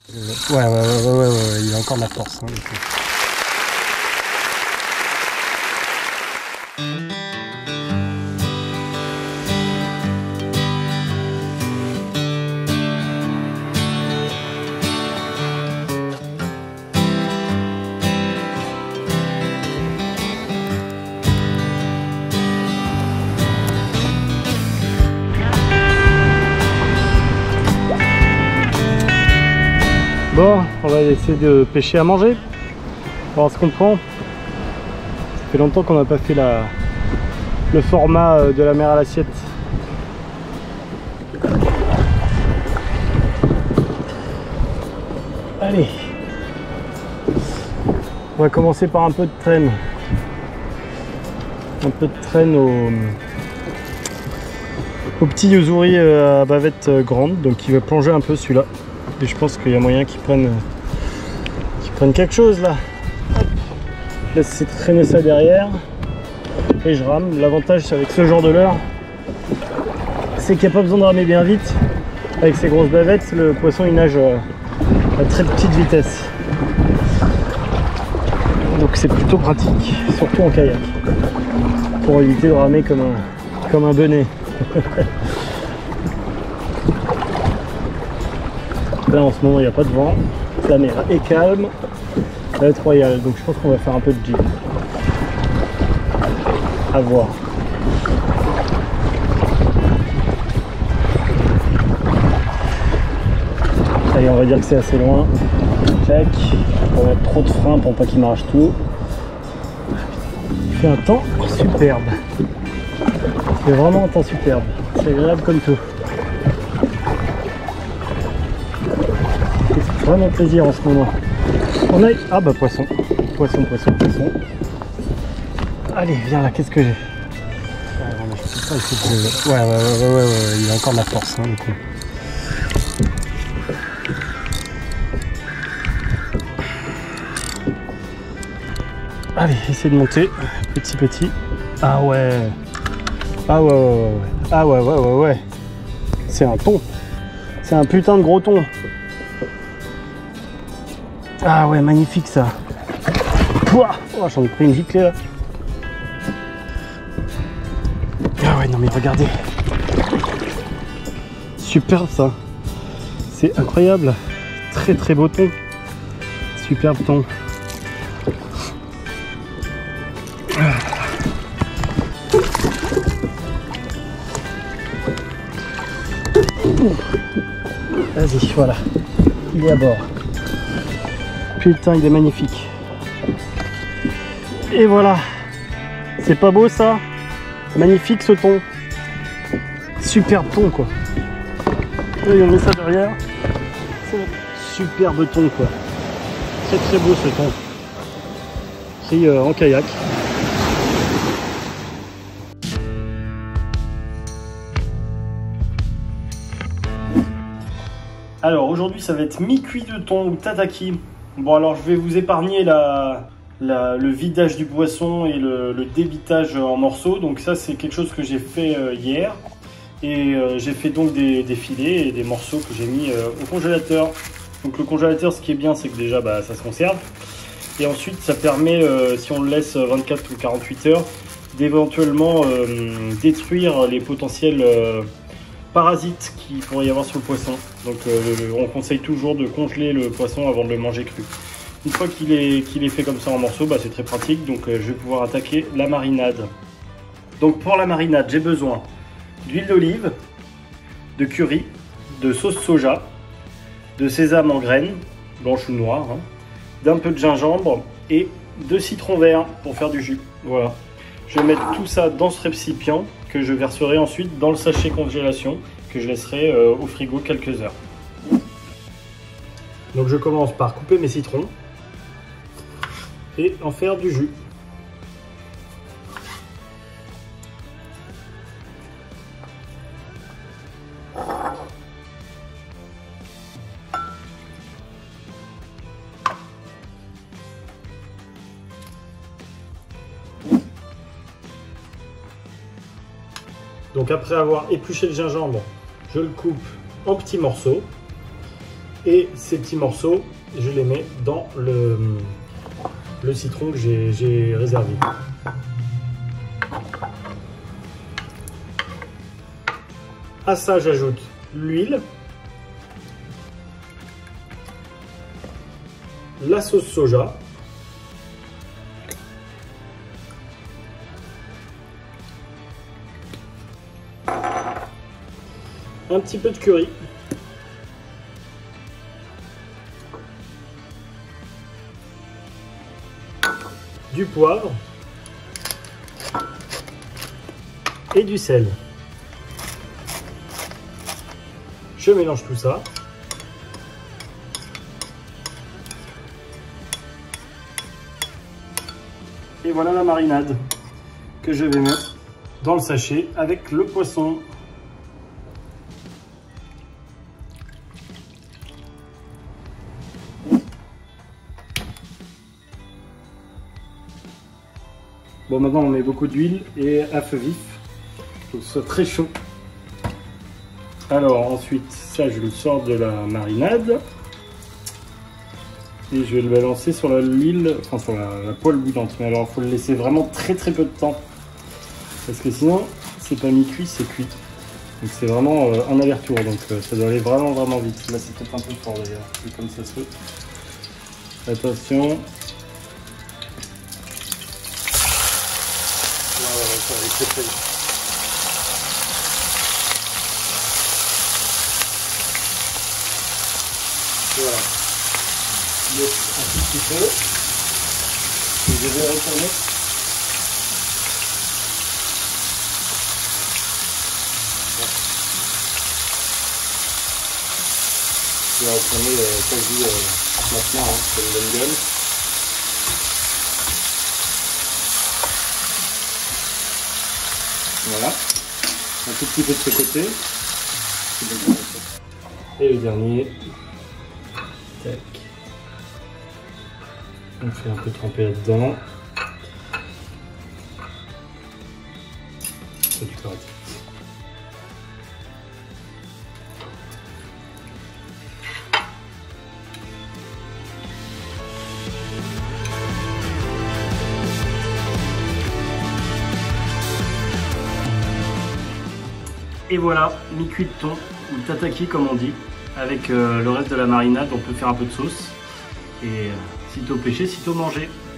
Ouais, il a encore de la force. Hein, Bon, on va essayer de pêcher à manger, voir ce qu'on prend. Ça fait longtemps qu'on n'a pas fait le format de la mer à l'assiette. Allez, on va commencer par un peu de traîne. Un peu de traîne au petit yozuri à bavette grande, donc il va plonger un peu celui-là. Et je pense qu'il y a moyen qu'ils prennent quelque chose là. Hop. Je laisse traîner ça derrière et je rame. L'avantage avec ce genre de leurre, c'est qu'il n'y a pas besoin de ramer bien vite. Avec ces grosses bavettes, le poisson il nage à très petite vitesse. Donc c'est plutôt pratique, surtout en kayak, pour éviter de ramer comme un benet. Là en ce moment il n'y a pas de vent, la mer est calme, ça va être royal, donc je pense qu'on va faire un peu de jig. À voir. Allez, on va dire que c'est assez loin. Tac, on va mettre trop de frein pour pas qu'il m'arrache tout. Il fait un temps superbe. C'est vraiment un temps superbe. C'est agréable comme tout. Vraiment plaisir en ce moment. On a... Ah bah poisson. Poisson. Allez, viens là, qu'est-ce que j'ai? Ouais, il a encore de la force. Hein, du coup. Allez, essaye de monter. Petit. Ah ouais. Ah ouais. C'est un thon. C'est un putain de gros thon. Ah ouais, magnifique ça. Pouah, oh, j'en ai pris une giclée là. Ah ouais, non mais regardez. Superbe ça. C'est incroyable. Très beau thon. Superbe thon. Vas-y, voilà. Il est à bord. Putain, il est magnifique. Et voilà. C'est pas beau ça? Magnifique ce thon. Superbe thon quoi. Et on met ça derrière. Superbe thon quoi. Très beau ce thon. Pris en kayak. Alors aujourd'hui ça va être mi-cuit de thon ou tataki. Bon alors je vais vous épargner le vidage du poisson et le débitage en morceaux. Donc ça c'est quelque chose que j'ai fait hier. Et j'ai fait donc des filets et des morceaux que j'ai mis au congélateur. Donc le congélateur, ce qui est bien, c'est que déjà ça se conserve. Et ensuite ça permet, si on le laisse 24 ou 48 heures, d'éventuellement détruire les potentiels parasites qu'il pourrait y avoir sur le poisson. Donc on conseille toujours de congeler le poisson avant de le manger cru. Une fois qu'il est fait comme ça en morceaux, c'est très pratique. Donc je vais pouvoir attaquer la marinade. Donc pour la marinade, j'ai besoin d'huile d'olive, de curry, de sauce soja, de sésame en graines, blanche ou noire, hein, d'un peu de gingembre et de citron vert pour faire du jus. Voilà. Je vais mettre tout ça dans ce récipient que je verserai ensuite dans le sachet congélation que je laisserai au frigo quelques heures. Donc je commence par couper mes citrons et en faire du jus. Donc après avoir épluché le gingembre, je le coupe en petits morceaux Et ces petits morceaux, je les mets dans le citron que j'ai réservé. À ça, j'ajoute l'huile, la sauce soja, un petit peu de curry, du poivre et du sel. Je mélange tout ça. Et voilà la marinade que je vais mettre dans le sachet avec le poisson. Bon, maintenant on met beaucoup d'huile et à feu vif, il faut que ce soit très chaud. Alors ensuite, ça je le sors de la marinade et je vais le balancer sur l'huile, enfin sur la poêle bouillante. Mais alors il faut le laisser vraiment très peu de temps parce que sinon c'est pas mi-cuit, c'est cuit. Donc c'est vraiment un aller-retour, donc ça doit aller vraiment vite. Là c'est peut-être un peu fort d'ailleurs, c'est comme ça se fait. Attention. Voilà, ça va être très vite. Voilà, donc un tout petit peu, et je vais retourner. Je vais retourner quasi maintenant, hein, c'est une bonne gueule. Voilà, un tout petit peu de ce côté. Et le dernier. Tac. On fait un peu tremper là-dedans. C'est du karate. Et voilà, mi-cuit de thon, ou tataki comme on dit. Avec le reste de la marinade, on peut faire un peu de sauce. Et sitôt pêché, sitôt mangé.